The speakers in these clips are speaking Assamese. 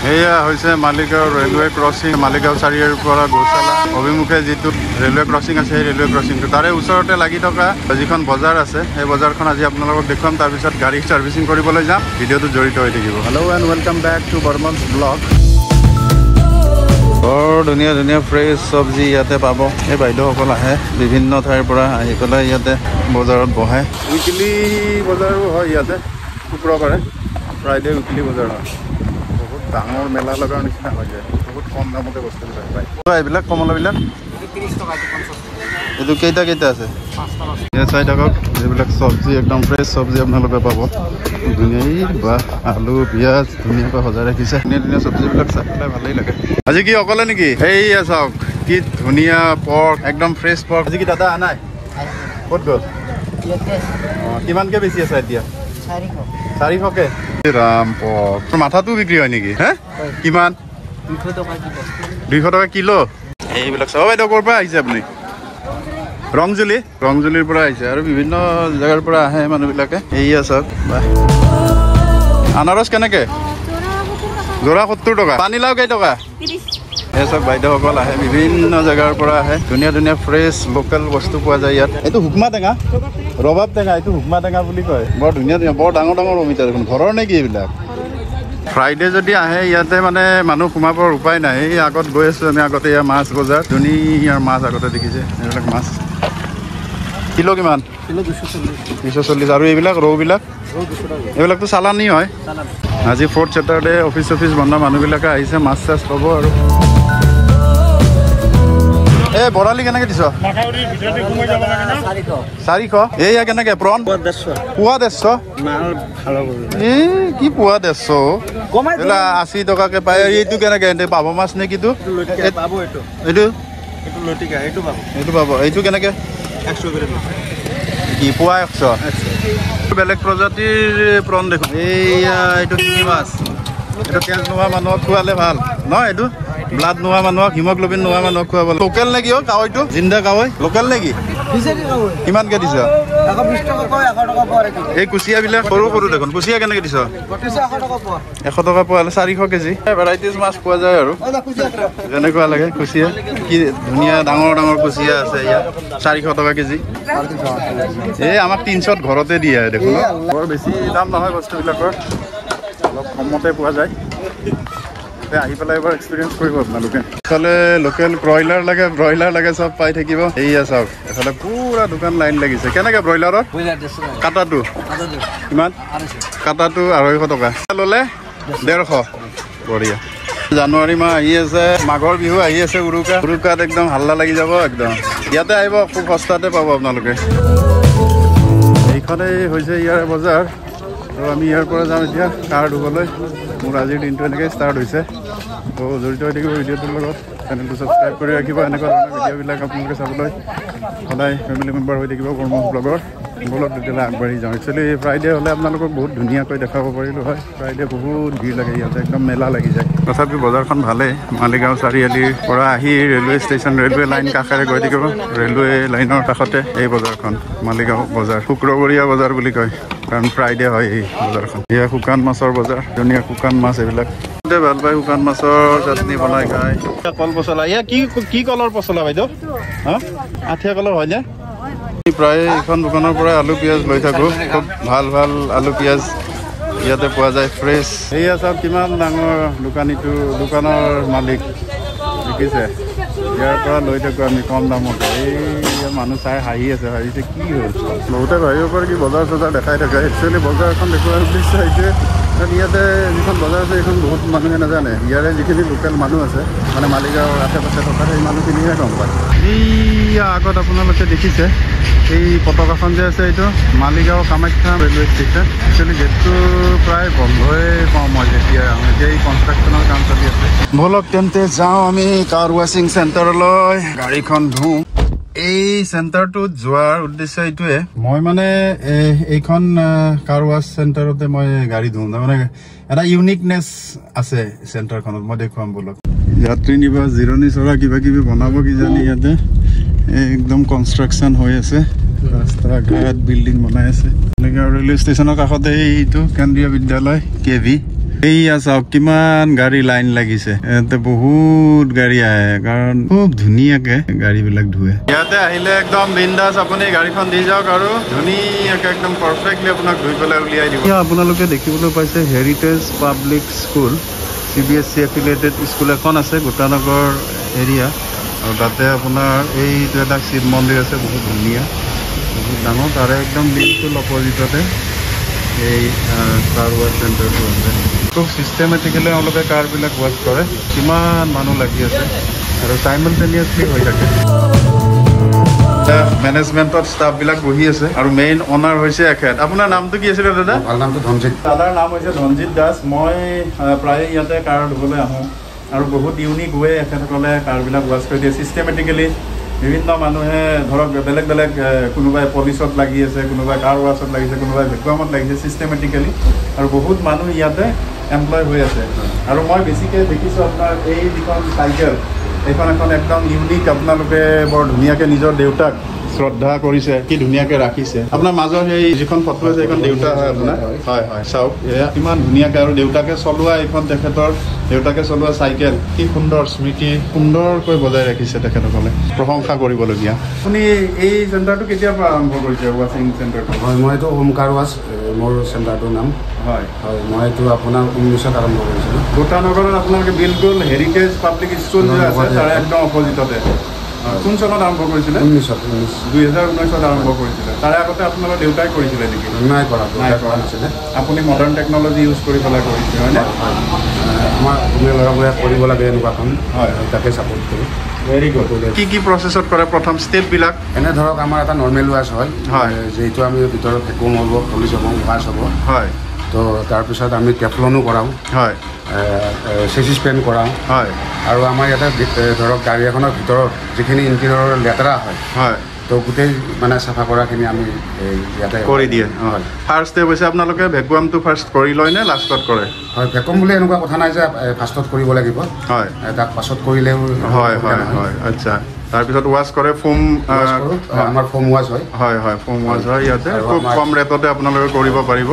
এয়া হৈছে মালিগাঁও ৰেলৱে ক্ৰছিং মালিগাঁও চাৰিআলিৰ পৰা গোচালা অভিমুখে যিটো ৰেলৱে ক্ৰছিং আছে সেই ৰেলৱে ক্ৰছিংটো তাৰে ওচৰতে লাগি থকা যিখন বজাৰ আছে সেই বজাৰখন আজি আপোনালোকক দেখুৱাম তাৰপিছত গাড়ী ছাৰ্ভিচিং কৰিবলৈ যাম ভিডিঅ'টো জড়িত হৈ থাকিব hello' and welcome back to Barman's blog বৰ ধুনীয়া ধুনীয়া ফ্ৰেছ চব্জি ইয়াতে পাব এই বাইদেউসকল আহে বিভিন্ন ঠাইৰ পৰা আহি পেলাই ইয়াতে বজাৰত বহে উইকলি বজাৰো হয় ইয়াতে শুক্ৰবাৰে ফ্ৰাইডে উইকলি বজাৰ হয় ডাঙৰ মেলা লগাৰ নিচিনা হৈ যায় বহুত কম দামতে বস্তুবিলাক পায় এইবিলাক কমলাবিলাক এইটো কেইটা কেইটা আছে চাই থাকক এইবিলাক চব্জি একদম ফ্ৰেছ চব্জি আপোনালোকে পাব ধুনীয়া বা আলু পিঁয়াজ ধুনীয়াকৈ সজাই ৰাখিছে ধুনীয়া ধুনীয়া চব্জিবিলাক চাই পেলাই ভালেই লাগে আজি কি অকলে নেকি সেয়া চাওক কি ধুনীয়া পৰ্ক একদম ফ্ৰেছ পৰ্ক আজি কি দাদা আনাই ক'ত গ'ল অঁ কিমানকৈ বেছি আছে এতিয়া 400কে ৰাম পৰ্ক মাথাটো বিক্ৰী হয় নেকি হে কিমান 200 টকা কিলো এইবিলাক চাব বাইদেউ ক'ৰ পৰা আহিছে আপুনি ৰংজুলিৰ পৰা আহিছে আৰু বিভিন্ন জেগাৰ পৰা আহে মানুহবিলাকে এইয়া চাওক আনাৰস কেনেকে যোৰা 70 টকা পানীলাও কেই টকা এই চাওক বাইদেউসকল আহে বিভিন্ন জেগাৰ পৰা আহে ধুনীয়া ধুনীয়া ফ্ৰেছ লোকেল বস্তু পোৱা যায় ইয়াত এইটো হুকমা টেঙা ৰবাব টেঙা এইটো হুকমা টেঙা বুলি কয় বৰ ধুনীয়া ধুনীয়া বৰ ডাঙৰ ডাঙৰ অমিতা দেখোন ঘৰৰ নেকি এইবিলাক ফ্ৰাইডে যদি আহে ইয়াতে মানে মানুহ সোমাবৰ উপায় নাই এই আগত গৈ আছোঁ আমি আগতে ইয়াৰ মাছ বজাৰ ধুনীয়াৰ মাছ আগতে দেখিছে এইবিলাক মাছ কিলো কিমান কিলো 240 আৰু এইবিলাক ৰৌবিলাক এইবিলাকতো চালানি হয় আজি 4th ছেটাৰডে অফিচ বন্ধ মানুহবিলাকে আহিছে মাছ চাছ পাব আৰু এই বৰালি কেনেকৈ দিছ 400 এইয়া কেনেকৈ প্ৰন পোৱা 150 এই কি পোৱা 150 80 টকাকৈ পায় এইটো কেনেকৈ পাভ মাছ নে কিটো এইটো পাব এইটো কেনেকৈ 100 কি পোৱা 100 বেলেগ প্ৰজাতিৰ প্ৰন দেখোন এইয়া এইটো কি মাছ এইটো তেজ নোহোৱা মানুহক খোৱালে ভাল নহয় এইটো ব্লাড নোহোৱা মানুহক হিমগ্লবিন নোহোৱা মানুহক খুৱাব লোকেল নেকি অ' কাৱৈটো জিন্দা কাৱৈ লোকেল নেকি কিমানকৈ দিছ এই কুচিয়াবিলাক সৰু সৰু দেখোন কুচিয়া কেনেকৈ দিছ 100 টকা পোৱা হ'লে 400 কেজি ভেৰাইটিজ মাছ পোৱা যায় আৰু যেনেকুৱা লাগে কুচিয়া কি ধুনীয়া ডাঙৰ ডাঙৰ কুচিয়া আছে ইয়াত 400 টকা কেজি এই আমাক 300ত ঘৰতে দিয়ে দেখোন বৰ বেছি দাম নহয় বস্তুবিলাকৰ অলপ কমতে পোৱা যায় আহি পেলাই এবাৰ এক্সপিৰিয়েঞ্চ কৰিব আপোনালোকে এফালে লোকেল ব্ৰইলাৰ লাগে চব পাই থাকিব এইয়া চাওক এফালে পুৰা দোকান লাইন লাগিছে কেনেকৈ ব্ৰইলাৰৰ কাটাটো কিমান কাটাটো 250 টকা ল'লে 150 বঢ়িয়া জানুৱাৰী মাহ আহি আছে মাঘৰ বিহু আহি আছে উৰুকাত একদম হাল্লা লাগি যাব একদম ইয়াতে আহিব খুব সস্তাতে পাব আপোনালোকে এইখনেই হৈছে ইয়াৰ বজাৰ আৰু আমি ইয়াৰ পৰা যাম এতিয়া কাৰ ধুবলৈ মোৰ আজিৰ দিনটো এনেকৈ ষ্টাৰ্ট হৈছে তো জড়িত হৈ থাকিব ভিডিঅ'টোৰ লগত চেনেলটো ছাবস্ক্ৰাইব কৰি ৰাখিব এনেকুৱা ধৰণৰ ভিডিঅ'বিলাক আপোনালোকে চাবলৈ সদায় ফেমিলি মেম্বাৰ হৈ থাকিব বৰ্মনছ ব্লগৰ বলক তেতিয়াহ'লে আগবাঢ়ি যাওঁ একচুৱেলি ফ্ৰাইডে হ'লে আপোনালোকক বহুত ধুনীয়াকৈ দেখাব পাৰিলোঁ হয় ফ্ৰাইডে বহুত ভিৰ লাগে ইয়াতে একদম মেলা লাগি যায় তথাপি বজাৰখন ভালেই মালিগাঁও চাৰিআলিৰ পৰা আহি ৰেলৱে ষ্টেচন ৰেলৱে লাইন কাষেৰে গৈ থাকিব ৰেলৱে লাইনৰ কাষতে এই বজাৰখন মালিগাঁও বজাৰ শুক্ৰবৰীয়া বজাৰ বুলি কয় কাৰণ ফ্ৰাইডে হয় এই বজাৰখন এয়া শুকান মাছৰ বজাৰ ধুনীয়া শুকান মাছ এইবিলাক ভাল পায় শুকান মাছৰ চাটনি বনাই খায় কল পচলা এয়া কি কলৰ পচলা বাইদেউ হা আঠিয়া কলৰ হয়নে প্ৰায় এইখন দোকানৰ পৰা আলু পিঁয়াজ লৈ থাকোঁ খুব ভাল আলু পিঁয়াজ ইয়াতে পোৱা যায় ফ্ৰেছ এয়া চাওক কিমান ডাঙৰ দোকানৰ মালিক দেখিছে ইয়াৰ পৰা লৈ থাকোঁ আমি কম দামতে এই মানুহ চাই হাঁহিছে কি হ'ল বহুতে ভাবিব পাৰে কি বজাৰ চজাৰ দেখাই থাকে একচুৱেলি বজাৰখন দেখুওৱাৰ উদ্দেশ্য হৈছে কাৰণ ইয়াতে যিখন বজাৰ আছে এইখন বহুত মানুহে নাজানে ইয়াৰে যিখিনি লোকেল মানুহ আছে মানে মালিগাঁৱৰ আশে পাশে থকা সেই মানুহখিনিহে গম পায় এইয়া আগত আপোনালোকে দেখিছে এই পতাকাখন যে আছে এইটো Maligaon Kamakhya railway station actually গেটটো প্ৰায় বন্ধই পাওঁ মই যেতিয়া এই কনষ্ট্ৰাকশ্যনৰ কাম চলি আছে বলক তেন্তে যাওঁ আমি কাৰ ৱাশ্বিং চেণ্টাৰলৈ গাড়ীখন ধুওঁ এই চেণ্টাৰটোত যোৱাৰ উদ্দেশ্য এইটোৱে মই মানে এইখন কাৰ ৱাছ চেণ্টাৰতে মই গাড়ী ধুওঁ তাৰমানে এটা ইউনিকনেছ আছে চেণ্টাৰখনত মই দেখুৱাম বলক যাত্ৰী নিবাস জিৰণি চৰা কিবা কিবি বনাব কিজানি ইয়াতে একদম কনষ্ট্ৰাকশ্যন হৈ আছে ৰাস্তা ঘাট বিল্ডিং বনাই আছে ৰেলৱে ষ্টেচনৰ কাষতে এইটো কেন্দ্ৰীয় বিদ্যালয় KV এইয়া চাওক কিমান গাড়ী লাইন লাগিছে ইয়াতে বহুত গাড়ী আহে কাৰণ খুব ধুনীয়াকে গাড়ীবিলাক ধুৱে ইয়াতে আহিলে একদম বিন্দাস আপুনি গাড়ীখন দি যাওক আৰু ধুনীয়াকে একদম পাৰফেক্টলি আপোনাক ধুই পেলাই উলিয়াই দিব আপোনালোকে দেখিবলৈ পাইছে heritage public school CBSE affiliated school এখন আছে গোটানগৰ এৰিয়া আৰু তাতে আপোনাৰ এইটো এটা শিৱ মন্দিৰ আছে বহুত ধুনীয়া বহুত ডাঙৰ তাৰে একদম বিলকুল অপজিটতে এই কাৰ ৱাছ চেণ্টাৰটো আছে খুব চিষ্টেমেটিকেলি তেওঁলোকে কাৰবিলাক ৱাছ কৰে কিমান মানুহ লাগি আছে আৰু চাইমলটেনিয়াছলি হৈ থাকে মেনেজমেণ্টত ষ্টাফবিলাক বহি আছে আৰু মেইন অনাৰ হৈছে এখেত আপোনাৰ নামটো কি আছিলে দাদা ভাল নামটো ধনজিত দাদাৰ নাম হৈছে ধনজিত দাস মই প্ৰায় ইয়াতে কাৰ ধুবলৈ আহোঁ আৰু বহুত ইউনিক ৱে এখেতসকলে কাৰবিলাক ৱাছ কৰি দিয়ে চিষ্টেমেটিকেলি বিভিন্ন মানুহে ধৰক বেলেগ বেলেগ কোনোবাই পলিচত লাগি আছে কোনোবাই কাৰ ৱাছত লাগিছে কোনোবাই ভেকুৱামত লাগিছে চিষ্টেমেটিকেলি আৰু বহুত মানুহ ইয়াতে এমপ্লয় হৈ আছে আৰু মই বেছিকৈ দেখিছোঁ আপোনাৰ এই যিখন চাইকেল এইখন এখন একদম ইউনিক আপোনালোকে বৰ ধুনীয়াকৈ নিজৰ দেউতাক শ্ৰদ্ধা কৰিছে কি ধুনীয়াকৈ ৰাখিছে আপোনাৰ মাজৰ সেই যিখন ফটো আছে এইখন দেউতা হয় আপোনাৰ হয় হয় চাওক এয়া ইমান ধুনীয়াকৈ আৰু দেউতাকে চলোৱা এইখন তেখেতৰ দেউতাকে চলোৱা চাইকেল কি সুন্দৰ স্মৃতি সুন্দৰকৈ বজাই ৰাখিছে তেখেতসকলে প্ৰশংসা কৰিবলগীয়া আপুনি এই চেণ্টাৰটো কেতিয়াৰ পৰা আৰম্ভ কৰিছে ৱাছিং চেণ্টাৰটো হয় মই এইটো হোম কাৰ ৱাছ মোৰ চেণ্টাৰটোৰ নাম হয় হয় মই এইটো আপোনাৰ 19ত আৰম্ভ কৰিছিলোঁ গোটানগৰত আপোনালোকে বিলকুল হেৰিটেজ পাব্লিক স্কুল যে আছে তাৰে একদম অপজিটতে কোন চনত আৰম্ভ কৰিছিলে 2019ত আৰম্ভ কৰিছিলে তাৰে আগতে আপোনালোকৰ দেউতাই কৰিছিলে নেকি নাই কৰা নাছিলে আপুনি মডাৰ্ণ টেকনলজি ইউজ কৰি পেলাই কৰিছে হয়নে আমাৰ অসমীয়া ল'ৰাবোৰে কৰিব লাগে এনেকুৱা কাম হয় তাকে ছাপোৰ্ট কৰোঁ ভেৰি গুড কি প্ৰচেছত কৰে প্ৰথম ষ্টেপবিলাক এনে ধৰক আমাৰ এটা নৰ্মেল ৱাছ হয় যিহেতু আমি ভিতৰত ভেকুৱাম হ'ব পলিচ হ'ব ৱাছ হ'ব হয় তো তাৰপিছত আমি টেফলনো কৰাওঁ হয় চেচিছ পেণ্ট কৰাওঁ হয় আৰু আমাৰ ইয়াতে ধৰক গাড়ী এখনৰ ভিতৰত যিখিনি ইঞ্জিনৰ লেতেৰা হয় হয় তো গোটেই মানে চাফা কৰাখিনি আমি ইয়াতে কৰি দিয়ে হয় ফাৰ্ষ্ট ষ্টেপ হৈছে আপোনালোকে ভেকুৱামটো ফাৰ্ষ্ট কৰি লয় নে লাষ্টত কৰে হয় ভেকুৱাম বুলি এনেকুৱা কথা নাই যে ফাৰ্ষ্টত কৰিব লাগিব হয় তাক পাছত কৰিলেও হয় হয় হয় আচ্ছা তাৰপিছত ৱাছ কৰে ফোম আমাৰ ফোম ৱাছ হয় হয় হয় ফোম ৱাছ হয় ইয়াতে খুব কম ৰেটতে আপোনালোকে কৰিব পাৰিব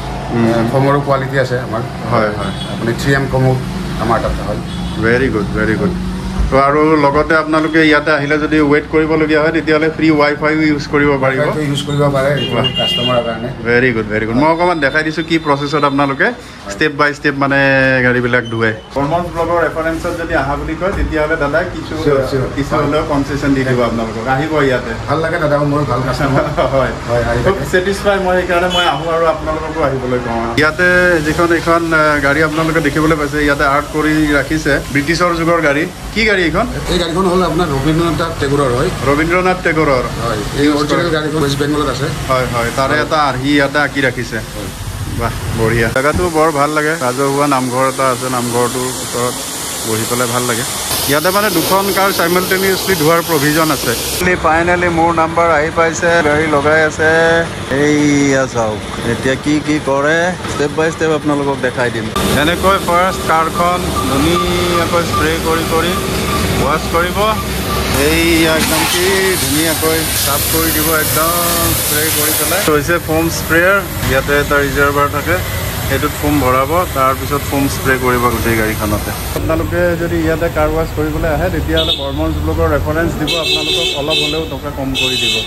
ফোমৰো কোৱালিটি আছে আমাৰ হয় হয় আপুনি 3M ফোমো আমাৰ তাত হয় ভেৰি গুড ভেৰি গুড তো আৰু লগতে আপোনালোকে ইয়াতে আহিলে যদি ৱেইট কৰিবলগীয়া হয় তেতিয়াহ'লে ফ্ৰী ৱাইফাইও ইউজ কৰিব পাৰিব ইউজ কৰিব পাৰে কাষ্টমাৰৰ কাৰণে ভেৰি গুড ভেৰি গুড মই অকণমান দেখাই দিছোঁ কি প্ৰচেছত আপোনালোকে ষ্টেপ বাই ষ্টেপ মানে গাড়ীবিলাক ধুৱে কৰ্মছ ব্লগৰ ৰেফাৰেঞ্চত যদি আহা বুলি কয় তেতিয়াহ'লে দাদা কিছু হ'লেও কনচেশ্যন দি দিব আপোনালোকক আহিব ইয়াতে ভাল লাগে দাদা মোৰ ভাল কাষ্টমাৰ হয় হয় খুব ছেটিছফাই মই সেইকাৰণে মই আহোঁ আৰু আপোনালোককো আহিবলৈ কওঁ ইয়াতে যিখন এইখন গাড়ী আপোনালোকে দেখিবলৈ পাইছে ইয়াতে আৰ্ট কৰি ৰাখিছে ব্ৰিটিছৰ যুগৰ গাড়ী কি গাড়ী এইখন এই গাড়ীখন হ'ল আপোনাৰ ৰবীন্দ্ৰনাথ টেগোৰৰ হয় ৰবীন্দ্ৰনাথ টেগোৰৰ হয় এই অৰিজিনেল গাড়ীখন ৱেষ্ট বেংগলত আছে হয় হয় তাৰে এটা আৰ্হি ইয়াতে আঁকি ৰাখিছে বাহ বঢ়িয়া জেগাটো বৰ ভাল লাগে ৰাজহুৱা নামঘৰ এটা আছে নামঘৰটোৰ ওচৰত বহি পেলাই ভাল লাগে ইয়াতে মানে দুখন কাৰ চাইমলটেনিয়াছলি ধোৱাৰ প্ৰভিজন আছে ফাইনেলি মোৰ নাম্বাৰ আহি পাইছে গাড়ী লগাই আছে এইয়া চাওক এতিয়া কি কৰে ষ্টেপ বাই ষ্টেপ আপোনালোকক দেখাই দিম এনেকৈ ফাৰ্ষ্ট কাৰখন ধুনীয়াকৈ স্প্ৰে কৰি ৱাছ কৰিব এইয়া একদম কি ধুনীয়াকৈ চাফ কৰি দিব একদম স্প্ৰে কৰি পেলাই হৈছে ফোম স্প্ৰেয়াৰ ইয়াতে এটা ৰিজাৰ্ভাৰ থাকে সেইটোত ফোম ভৰাব তাৰপিছত ফোম স্প্ৰে কৰিব গোটেই গাড়ীখনতে আপোনালোকে যদি ইয়াতে কাৰ ৱাছ কৰিবলৈ আহে তেতিয়াহ'লে কৰ্মছ ব্লগৰ ৰেফাৰেঞ্চ দিব আপোনালোকক অলপ হ'লেও টকা কম কৰি দিব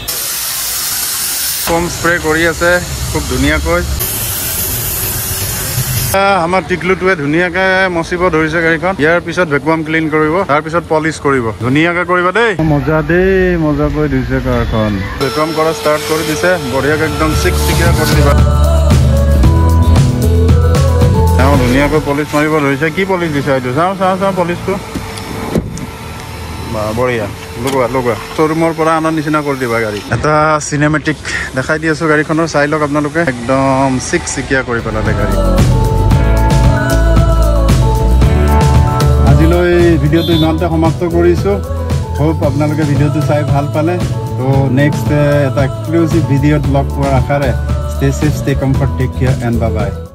ফোম স্প্ৰে কৰি আছে খুব ধুনীয়াকৈ আমাৰ টিকলুটোৱে ধুনীয়াকৈ মচিব ধৰিছে গাড়ীখন ইয়াৰ পিছত ভেকুৱাম ক্লিন কৰিব তাৰপিছত পলিচ কৰিব ধুনীয়াকৈ কৰিব দেই মজাকৈ ধুইছে কাৰখন ভেকুৱাম কৰা ষ্টাৰ্ট কৰি দিছে বঢ়িয়াকৈ একদম চিকচিকীয়া কৰি দিবা ধুনীয়াকৈ পলিচ মাৰিব ধৰিছে কি পলিচ দিছে এইটো চাওঁ পলিচটো বঢ়িয়া লগোৱা শ্ব'ৰুমৰ পৰা আনাৰ নিচিনা কৰি দিবা গাড়ী এটা চিনেমেটিক দেখাই দি আছোঁ গাড়ীখনৰ চাই লওক আপোনালোকে একদম চিকচিকীয়া কৰি পেলালে গাড়ী আজিলৈ ভিডিঅ'টো ইমানতে সমাপ্ত কৰিছোঁ হোপ আপোনালোকে ভিডিঅ'টো চাই ভাল পালে তো নেক্সট এটা এক্সক্লুচিভ ভিডিঅ'ত লগ পোৱাৰ আশাৰে stay safe stay comfort take care and bye by